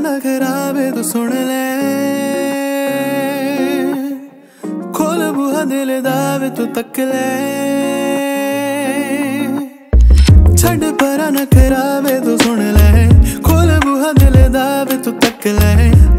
ना खराबे तू सुन ले, खोल बुहा दिल दावे तू तक ले, छड़ परा ना खराबे तू सुन ले, खोल बुहा दिल दावे तू तक ले।